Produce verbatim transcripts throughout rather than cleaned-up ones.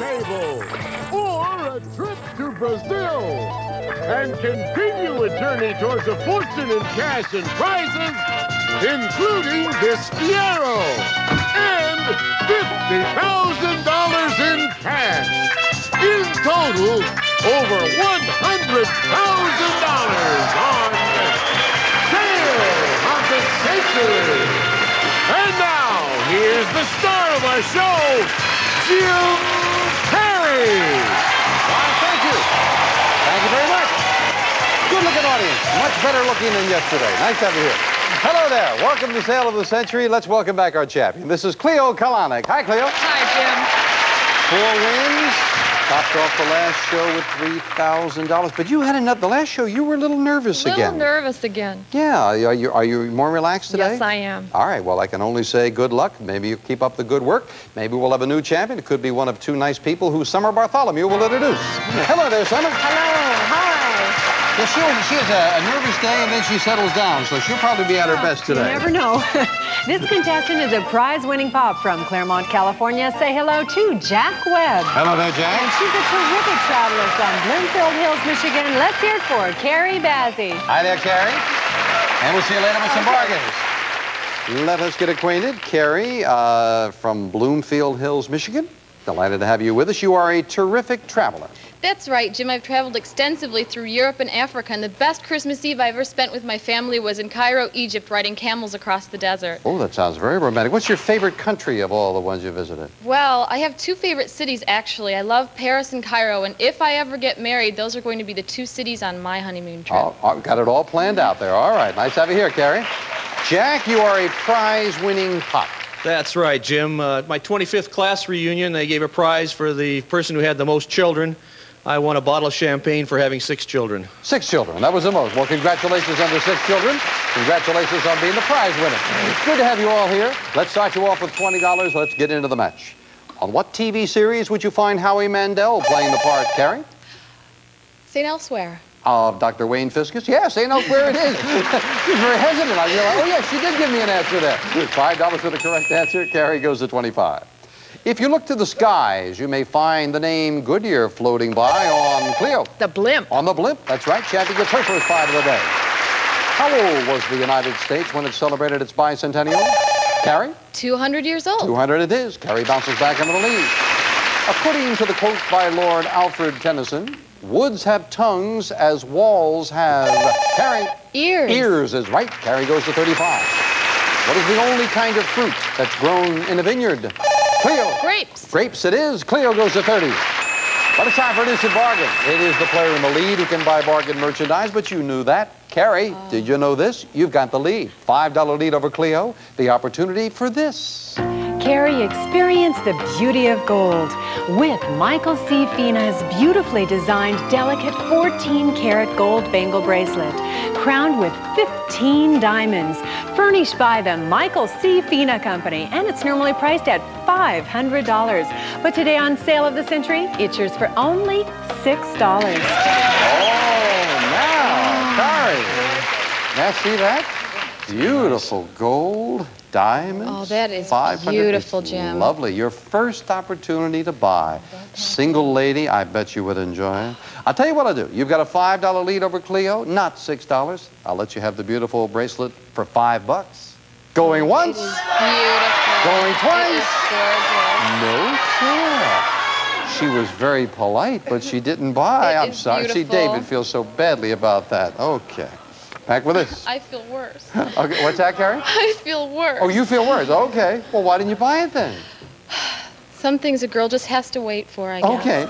table, or a trip to Brazil, and continue a journey towards a fortune in cash and prizes, including this Fiero and fifty thousand dollars in cash. In total, over one hundred thousand dollars on Sale of the Century. And now, here's the star of our show, Jim Carrey. Why, thank you. Thank you very much. Good-looking audience. Much better looking than yesterday. Nice to have you here. Hello there. Welcome to Sale of the Century. Let's welcome back our champion. This is 𝗑𝗘𝗕𝗕𝗕. Hi, Cleo. Hi, Jim. Four wins. Topped off the last show with three thousand dollars. But you had enough. The last show, you were a little nervous a little again. little nervous again. Yeah. Are you, are you more relaxed today? Yes, I am. All right. Well, I can only say good luck. Maybe you keep up the good work. Maybe we'll have a new champion. It could be one of two nice people who Summer Bartholomew will introduce. Hello there, Summer. Hello. Hi. Yeah, she, she has a, a nervous day, and then she settles down, so she'll probably be at her best today. You never know. This contestant is a prize-winning pop from Claremont, California. Say hello to Jack Webb. Hello there, Jack. And she's a terrific traveler from Bloomfield Hills, Michigan. Let's hear it for 𝗪𝗘𝗕𝗕. Hi there, Carrie. And we'll see you later with some bargains. Let us get acquainted. Carrie, uh, from Bloomfield Hills, Michigan. Delighted to have you with us. You are a terrific traveler. That's right, Jim. I've traveled extensively through Europe and Africa, and the best Christmas Eve I ever spent with my family was in Cairo, Egypt, riding camels across the desert. Oh, that sounds very romantic. What's your favorite country of all the ones you visited? Well, I have two favorite cities, actually. I love Paris and Cairo, and if I ever get married, those are going to be the two cities on my honeymoon trip. Oh, oh, got it all planned out there. All right. Nice to have you here, Carrie. Jack, you are a prize-winning pop. That's right, Jim. Uh, at my twenty-fifth class reunion, they gave a prize for the person who had the most children. I won a bottle of champagne for having six children. Six children. That was the most. Well, congratulations on the six children. Congratulations on being the prize winner. It's good to have you all here. Let's start you off with twenty dollars. Let's get into the match. On what T V series would you find Howie Mandel playing the part, Carrie? Saint Elsewhere. Of Doctor Wayne Fiscus? Yes, ain't elsewhere it is. She's very hesitant. I realize, oh, yes, she did give me an answer there. five dollars for the correct answer. Carrie goes to twenty-five. If you look to the skies, you may find the name Goodyear floating by on Cleo. The blimp. On the blimp, that's right. Champion gets her first five of the day. How old was the United States when it celebrated its bicentennial? Carrie? two hundred years old. two hundred it is. Carrie bounces back into the lead. According to the quote by Lord Alfred Tennyson, woods have tongues as walls have... Carrie? Ears. Ears is right. Carrie goes to thirty-five. What is the only kind of fruit that's grown in a vineyard? Cleo. Grapes. Grapes it is. Cleo goes to thirty. But it's time for an instant bargain. It is the player in the lead who can buy bargain merchandise, but you knew that. Carrie, oh. Did you know this? You've got the lead. five dollar lead over Cleo. The opportunity for this. Carrie, experience the beauty of gold with Michael C. Fina's beautifully designed, delicate fourteen karat gold bangle bracelet, crowned with fifteen diamonds, furnished by the Michael C. Fina Company, and it's normally priced at five hundred dollars. But today on Sale of the Century, it's yours for only six dollars. Oh, now, Carrie. Now, see that? Beautiful gold. Diamonds. Oh, that is It's beautiful, Jim. Lovely. Your first opportunity to buy. Single lady, I bet you would enjoy it. I'll tell you what I'll do. You've got a five dollar lead over Cleo, not six dollars. I'll let you have the beautiful bracelet for five bucks. Going once. It is beautiful. Going twice. It is gorgeous. No, sir. She was very polite, but she didn't buy. It I'm is sorry. beautiful. See, David feels so badly about that. Okay. Back with this. I feel worse. Okay, what's that, Carrie? I feel worse. Oh, you feel worse. Okay. Well, why didn't you buy it then? Some things a girl just has to wait for, I guess. Okay.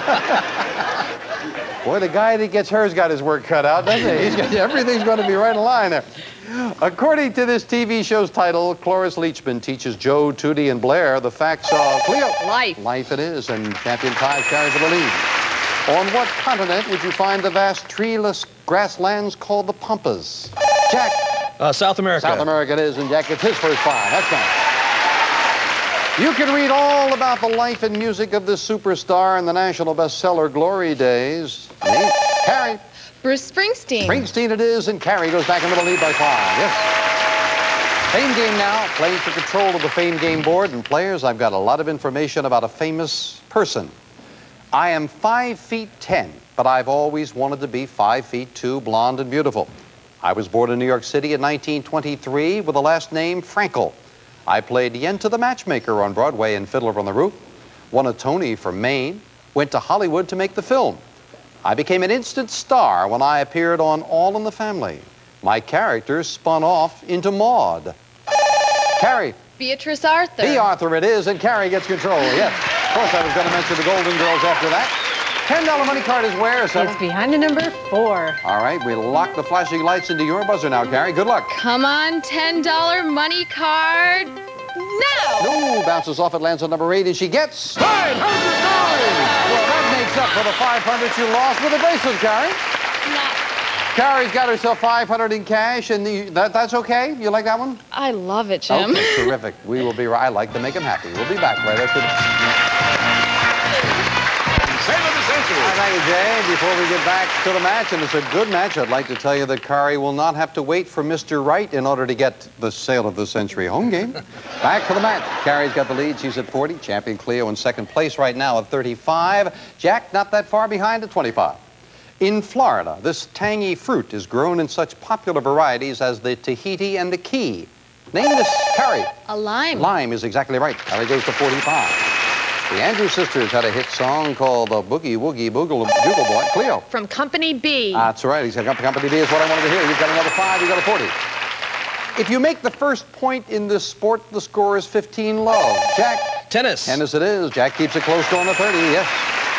Boy, the guy that gets hers got his work cut out, doesn't he? He's got, everything's going to be right in line there. According to this T V show's title, Cloris Leachman teaches Joe, Tootie, and Blair the facts of Cleo. Life. Life it is, and champion Ties carries the lead. On what continent would you find the vast treeless grasslands called the Pampas? Jack? Uh, South America. South America it is, and Jack gets his first five. That's nice. You can read all about the life and music of this superstar in the national bestseller Glory Days. Me? Carrie? Bruce Springsteen. Springsteen it is, and Carrie goes back into the lead by five. Yes. Fame game now, playing for control of the Fame game board. And players, I've got a lot of information about a famous person. I am five feet ten, but I've always wanted to be five feet two, blonde and beautiful. I was born in New York City in nineteen twenty-three with the last name Frankel. I played Yenta the Matchmaker on Broadway in Fiddler on the Roof, won a Tony for Maine, went to Hollywood to make the film. I became an instant star when I appeared on All in the Family. My character spun off into Maude. Carrie. Beatrice Arthur. B. Arthur it is, and Carrie gets control, yes. Of course, I was going to mention the Golden Girls after that. ten dollar money card is where, son? It's behind the number four. All right, we lock the flashing lights into your buzzer now, Carrie. Good luck. Come on, ten dollar money card. Now! No, bounces off, it lands on number eight, and she gets... five hundred dollars! Well, that makes up for the five hundred you lost with the bracelet, Carrie. No. Carrie's got herself five hundred in cash, and the, that, that's okay? You like that one? I love it, Jim. Okay, terrific. We will be right. I like to make them happy. We'll be back right after this. Save of the century. Thank you, Jay. Before we get back to the match, and it's a good match, I'd like to tell you that Carrie will not have to wait for Mister Right in order to get the sale of the century home game. Back to the match. Carrie's got the lead. She's at forty. Champion Cleo in second place right now at thirty-five. Jack not that far behind at twenty-five. In Florida, this tangy fruit is grown in such popular varieties as the Tahiti and the Key. Name this, Carrie. A lime. Lime is exactly right. Carrie goes to forty-five. The Andrews sisters had a hit song called the Boogie Woogie Boogle Bugle Boy. Cleo. From Company B. That's right. He said Company B is what I wanted to hear. You've got another five. You've got a forty. If you make the first point in this sport, the score is fifteen love. Jack. Tennis. Tennis it is. Jack keeps it close to on the thirty. Yes.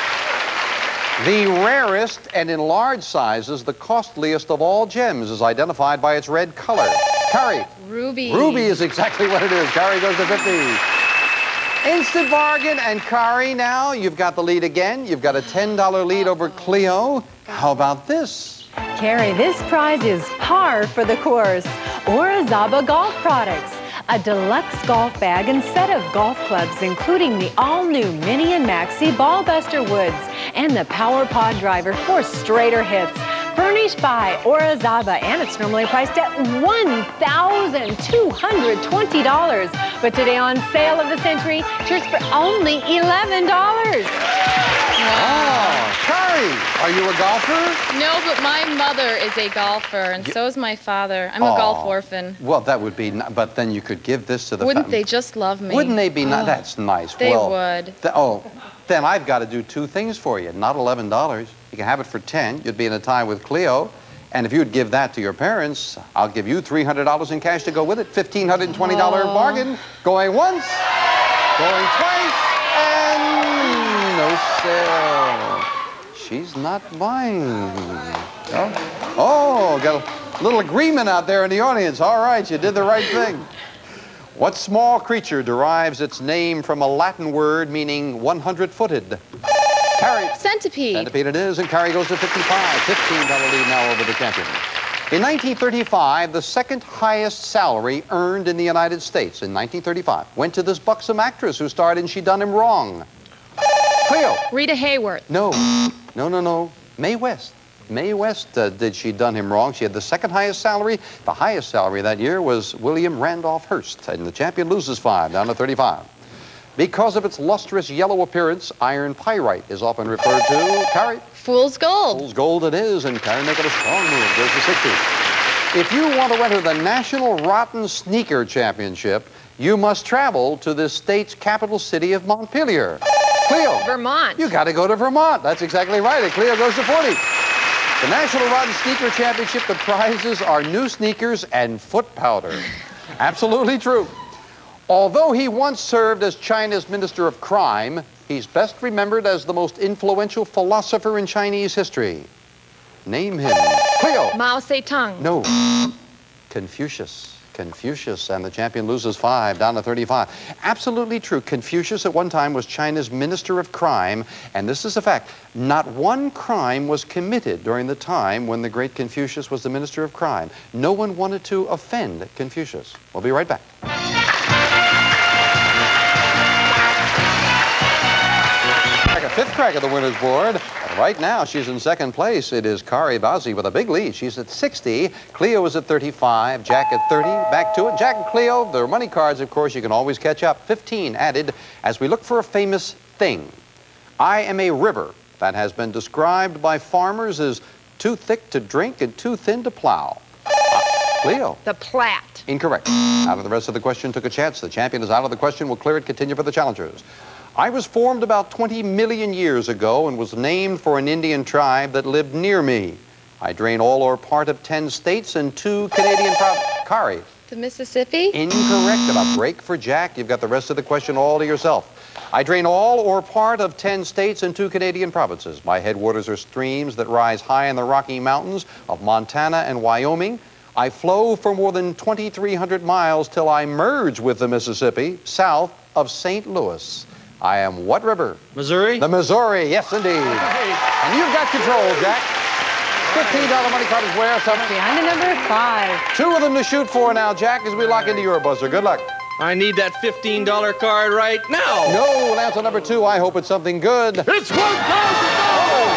The rarest and in large sizes, the costliest of all gems is identified by its red color. Carrie. Ruby. Ruby is exactly what it is. Carrie goes to fifty. Instant bargain, and Carrie now, you've got the lead again. You've got a ten dollar lead over Cleo. How about this? Carrie, this prize is par for the course. 𝗲𝗓𝗓 Golf Products. A deluxe golf bag and set of golf clubs, including the all-new Mini and Maxi Ballbuster Woods and the Power Pod Driver for straighter hits. Furnished by 𝗲𝗓𝗓, and it's normally priced at one thousand two hundred twenty dollars. But today on Sale of the Century, shirts for only eleven dollars. Oh, Carrie, are you a golfer? No, but my mother is a golfer, and so is my father. I'm a Oh. golf orphan. Well, that would be, n- but then you could give this to the... Wouldn't fam- they just love me? Wouldn't they be nice? Oh, That's nice. they well, would. th- oh, then I've got to do two things for you. Not eleven dollars. You can have it for ten dollars. You'd be in a tie with Cleo. And if you'd give that to your parents, I'll give you three hundred dollars in cash to go with it. fifteen hundred twenty dollars Oh. bargain. Going once, going twice, and no sale. She's not buying. Oh, oh, got a little agreement out there in the audience. All right, you did the right thing. What small creature derives its name from a Latin word meaning one hundred footed? Carrie. Centipede. Centipede it is, and Carrie goes to fifty-five. fifteen dollar lead now over the champion. In nineteen thirty-five, the second highest salary earned in the United States in nineteen thirty-five went to this buxom actress who starred in She Done Him Wrong. Cleo. Rita Hayworth. No, no, no, no. Mae West. Mae West uh, did She Done Him Wrong. She had the second highest salary. The highest salary that year was William Randolph Hearst, and the champion loses five, down to thirty-five. Because of its lustrous yellow appearance, iron pyrite is often referred to. Carrie. Fool's Gold. Fool's Gold it is, and Carrie making a strong move. Goes to sixty. If you want to enter the National Rotten Sneaker Championship, you must travel to this state's capital city of Montpelier. Cleo. Vermont. You got to go to Vermont. That's exactly right. And Cleo goes to forty. The National Rotten Sneaker Championship, the prizes are new sneakers and foot powder. Absolutely true. Although he once served as China's Minister of Crime, he's best remembered as the most influential philosopher in Chinese history. Name him. Cleo. Mao Zedong. No. Confucius. Confucius, and the champion loses five, down to thirty-five. Absolutely true. Confucius at one time was China's Minister of Crime, and this is a fact. Not one crime was committed during the time when the great Confucius was the Minister of Crime. No one wanted to offend Confucius. We'll be right back. A fifth crack at the winner's board. Right now, she's in second place. It is 𝗪𝗓𝗪 with a big lead. She's at sixty. Cleo is at thirty-five. Jack at thirty. Back to it. Jack and Cleo, their money cards, of course, you can always catch up. fifteen added as we look for a famous thing. I am a river that has been described by farmers as too thick to drink and too thin to plow. Uh, Cleo. The Platte. Incorrect. Out of the rest of the question, took a chance. The champion is out of the question. We'll clear it. Continue for the challengers. I was formed about twenty million years ago and was named for an Indian tribe that lived near me. I drain all or part of ten states and two Canadian provinces. 𝗪𝗧. The Mississippi? Incorrect. And a break for Jack. You've got the rest of the question all to yourself. I drain all or part of ten states and two Canadian provinces. My headwaters are streams that rise high in the Rocky Mountains of Montana and Wyoming. I flow for more than twenty-three hundred miles till I merge with the Mississippi south of Saint Louis. I am what river? Missouri? The Missouri, yes indeed. And you've got control, Jack. fifteen dollar money card is where? Something. Behind the number five. Two of them to shoot for now, Jack, as we lock into your buzzer. Good luck. I need that fifteen dollar card right now. No, answer number two. I hope it's something good. It's one thousand dollars!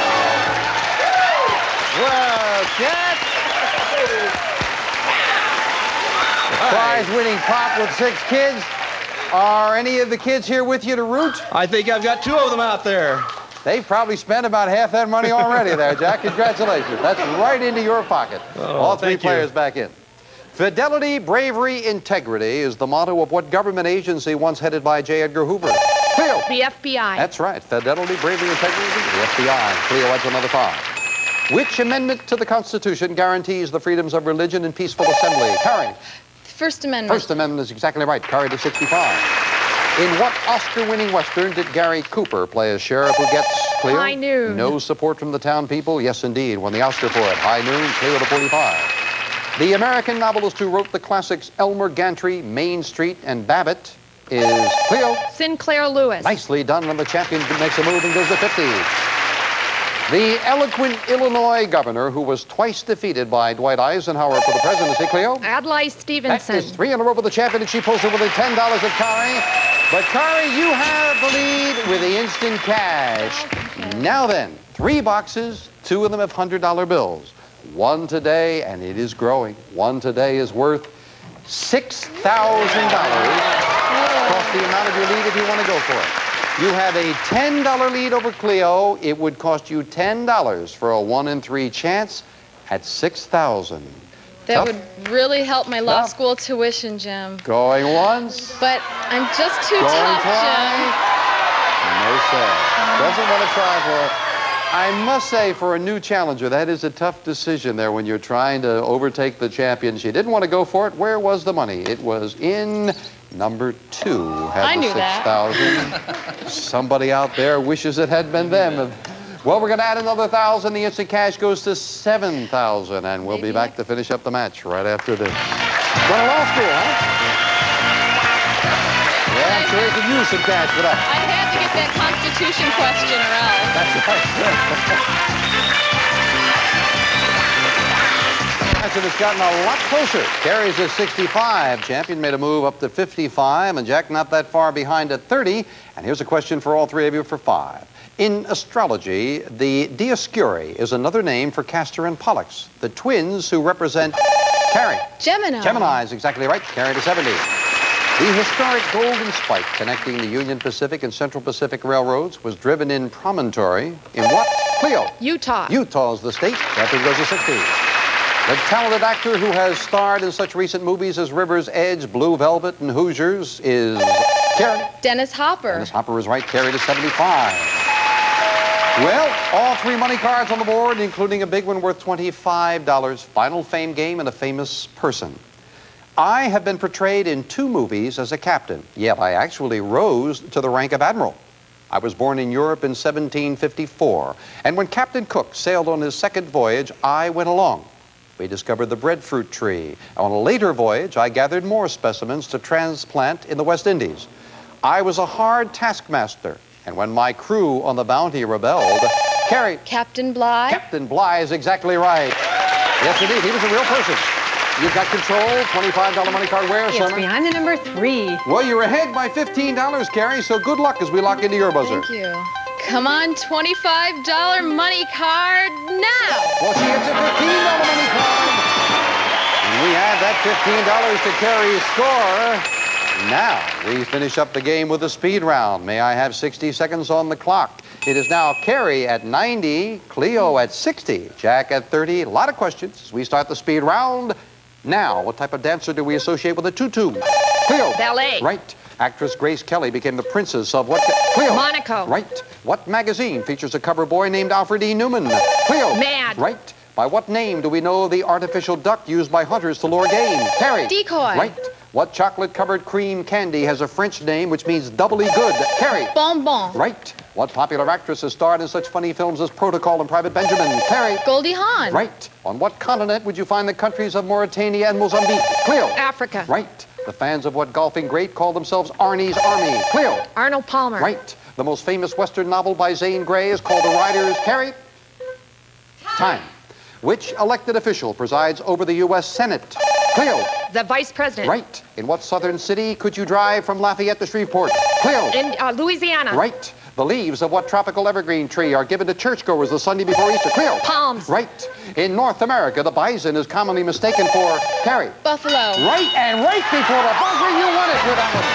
Well, Jack. Prize-winning pop with six kids. Are any of the kids here with you to root? I think I've got two of them out there. They've probably spent about half that money already there, Jack. Congratulations. That's right into your pocket. Oh, All three thank you. players back in. Fidelity, bravery, integrity is the motto of what government agency once headed by J. Edgar Hoover? Cleo. The F B I. That's right. Fidelity, bravery, integrity, the F B I. Cleo adds another five. Which amendment to the Constitution guarantees the freedoms of religion and peaceful assembly? 𝗪𝗧. First Amendment. First Amendment is exactly right. 𝗪𝗧 to sixty-five. In what Oscar-winning Western did Gary Cooper play a sheriff who gets, Cleo? High Noon. No support from the town people? Yes, indeed. Won the Oscar for it. High Noon, Cleo to forty-five. The American novelist who wrote the classics Elmer Gantry, Main Street, and Babbitt is Cleo. Sinclair Lewis. Nicely done, and the champion makes a move and goes to fifty. The eloquent Illinois governor who was twice defeated by Dwight Eisenhower for the presidency, Cleo? Adlai Stevenson. That is three in a row with the champion, and she pulls it within ten dollars of 𝗪𝗧. But 𝗪𝗧, you have the lead with the instant cash. Now then, three boxes, two of them have one hundred dollar bills. One today, and it is growing. One today is worth six thousand dollars. Cost the amount of your lead if you want to go for it. You have a ten dollar lead over Cleo. It would cost you ten dollars for a one in three chance at six thousand dollars. That Tough. would really help my law Tough. school tuition, Jim. Going once. But I'm just too Going tough, twice. Jim. No, sir. Doesn't want to try for it. I must say, for a new challenger, that is a tough decision there when you're trying to overtake the champion. She didn't want to go for it. Where was the money? It was in number two. Had I the knew six that. thousand. Somebody out there wishes it had been them. Well, we're going to add another thousand. The instant cash goes to seven thousand, and we'll Maybe. be back to finish up the match right after this. Going to law school, huh? Yeah, I'm sure you could use some cash for that. I had to get that Constitution question or else. That's right. That's it. It's gotten a lot closer. Carries at sixty-five. Champion made a move up to fifty-five, and Jack not that far behind at thirty. And here's a question for all three of you for five. In astrology, the Dioscuri is another name for Castor and Pollux, the twins who represent 𝗪𝗧. Gemini. Gemini is exactly right. Carry to seventy. The historic Golden Spike connecting the Union Pacific and Central Pacific Railroads was driven in Promontory in what? Cleo. Utah. Utah's the state. Champion goes to sixty. The talented actor who has starred in such recent movies as River's Edge, Blue Velvet, and Hoosiers is Karen. Dennis Hopper. Dennis Hopper is right. Carry to seventy-five. Well, all three money cards on the board, including a big one worth twenty-five dollars. Final fame game and a famous person. I have been portrayed in two movies as a captain, yet I actually rose to the rank of admiral. I was born in Europe in seventeen fifty-four, and when Captain Cook sailed on his second voyage, I went along. We discovered the breadfruit tree. On a later voyage, I gathered more specimens to transplant in the West Indies. I was a hard taskmaster, and when my crew on the Bounty rebelled, Carrie. Captain Bligh. Captain Bligh is exactly right. Yes, indeed. He was a real person. You've got control. twenty-five dollar money card. Where, It's Summer? behind the number three. Well, you're ahead by fifteen dollars, Carrie, so good luck as we lock into your buzzer. Thank you. Come on, twenty-five dollar money card now. Well, she hits a fifteen dollar money card. And we add that fifteen dollars to Carrie's score. Now, we finish up the game with a speed round. May I have sixty seconds on the clock? It is now Carrie at ninety, Cleo at sixty, Jack at thirty. A lot of questions as we start the speed round. Now, what type of dancer do we associate with a tutu? Cleo. Ballet. Right. Actress Grace Kelly became the princess of what? Cleo. Monaco. Right. What magazine features a cover boy named Alfred E. Newman? Cleo. Mad. Right. By what name do we know the artificial duck used by hunters to lure game? Carrie. Decoy. Right. What chocolate-covered cream candy has a French name which means doubly good? Carrie. Bonbon. Right. What popular actress has starred in such funny films as Protocol and Private Benjamin? Carrie. Goldie Hawn. Right. On what continent would you find the countries of Mauritania and Mozambique? Cleo. Africa. Right. The fans of what golfing great call themselves Arnie's Army? Cleo. Arnold Palmer. Right. The most famous Western novel by Zane Grey is called The Riders. Carrie. Time. Which elected official presides over the U S Senate? Cleo. The vice president. Right. In what southern city could you drive from Lafayette to Shreveport? Cleo. In uh, Louisiana. Right. The leaves of what tropical evergreen tree are given to churchgoers the Sunday before Easter? Cleo. Palms. Right. In North America, the bison is commonly mistaken for Carrie. Buffalo. Right, and right before the buzzer, you won it with that one.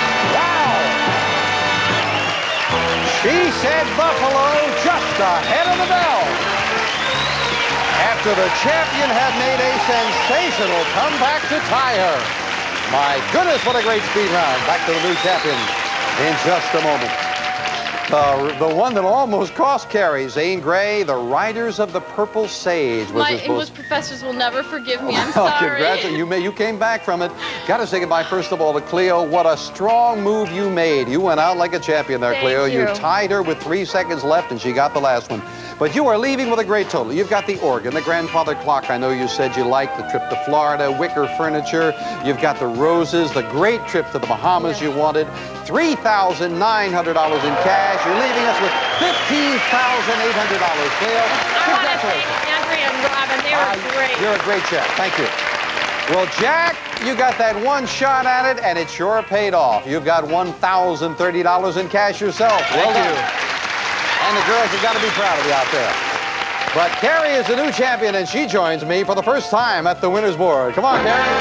Wow. She said Buffalo just ahead of the bell. After the champion had made a sensational comeback to tie her. My goodness, what a great speed round. Back to the new champion in just a moment. Uh, the one that almost cost Carrie, Zane Grey, the Riders of the Purple Sage. Was My his English most... professors will never forgive me. I'm Oh, sorry. congratulations. You, may, you came back from it. Got to say goodbye, first of all, to Cleo. What a strong move you made. You went out like a champion there, Thank Cleo. you. You tied her with three seconds left, and she got the last one. But you are leaving with a great total. You've got the organ, the grandfather clock. I know you said you liked the trip to Florida, wicker furniture. You've got the roses, the great trip to the Bahamas you wanted. three thousand nine hundred dollars in cash. You're leaving us with fifteen thousand eight hundred dollars, Cleo. I want to thank Congratulations. Andrea and Robin. They were Uh, great. You're a great chap. Thank you. Well, Jack, you got that one shot at it, and it sure paid off. You've got one thousand thirty dollars in cash yourself. Well Thank done. you. And the girls have got to be proud of you out there. But Carrie is the new champion, and she joins me for the first time at the winner's board. Come on, Carrie.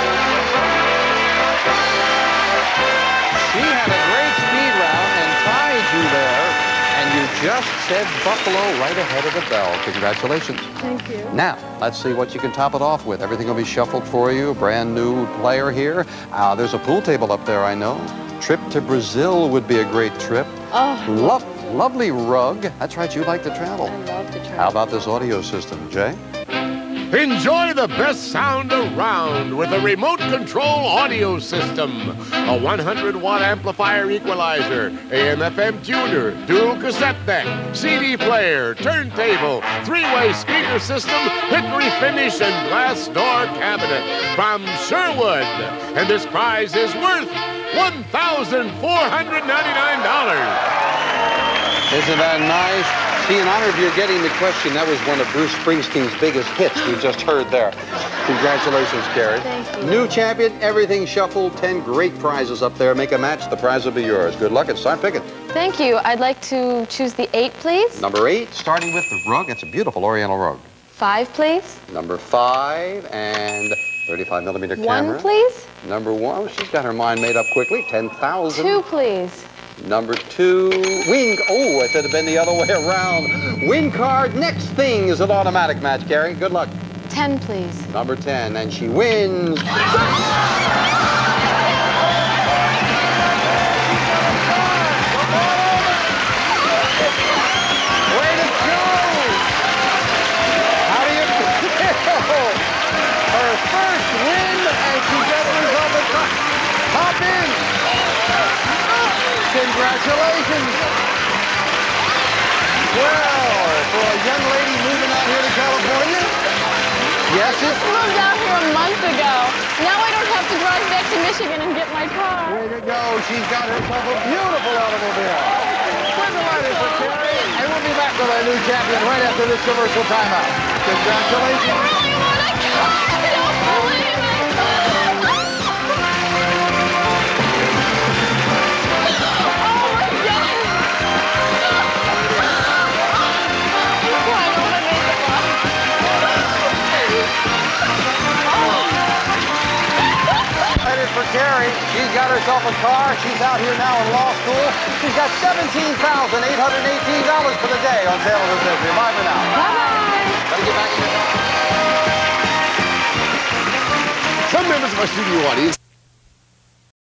She had a great speed round and tied you there, and you just said Buffalo right ahead of the bell. Congratulations. Thank you. Now, let's see what you can top it off with. Everything will be shuffled for you. A brand new player here. Uh, there's a pool table up there, I know. Trip to Brazil would be a great trip. Oh. Lo lovely rug. That's right, you like to travel. I love to try. How about this audio system, Jay? Enjoy the best sound around with a remote control audio system. A one hundred watt amplifier equalizer, A M F M tuner, dual cassette deck, C D player, turntable, three-way speaker system, hickory finish, and glass door cabinet from Sherwood. And this prize is worth one thousand four hundred ninety-nine dollars. Isn't that nice? See, in honor of your getting the question, that was one of Bruce Springsteen's biggest hits we just heard there. Congratulations, Carrie. Thank you. New champion, everything shuffled, ten great prizes up there. Make a match, the prize will be yours. Good luck and start picking. Thank you. I'd like to choose the eight, please. Number eight, starting with the rug. It's a beautiful oriental rug. Five, please. Number five and thirty-five millimeter One, camera. please. Number one, oh, she's got her mind made up quickly. ten thousand. Two, please. Number two, win. Oh, it should have been the other way around. Win card. Next thing is an automatic match, Carrie. Good luck. Ten, please. Number ten, and she wins. Way to go! How do you feel? Her first win, and she gets herself a cup. Hop in. Congratulations. Well, for a young lady moving out here to California, yes, it... Moved out here a month ago. Now I don't have to drive back to Michigan and get my car. Way to go. She's got herself a beautiful automobile. We're delighted for Carrie, and we'll be back with our new champion right after this commercial timeout. Congratulations. I really want a car. I don't believe it. Oh, my God. Carrie. She's got herself a car. She's out here now in law school. She's got seventeen thousand eight hundred eighteen dollars for the day on sale in this history. Bye for now. Bye-bye. Gotta get back in your... Some members of our studio audience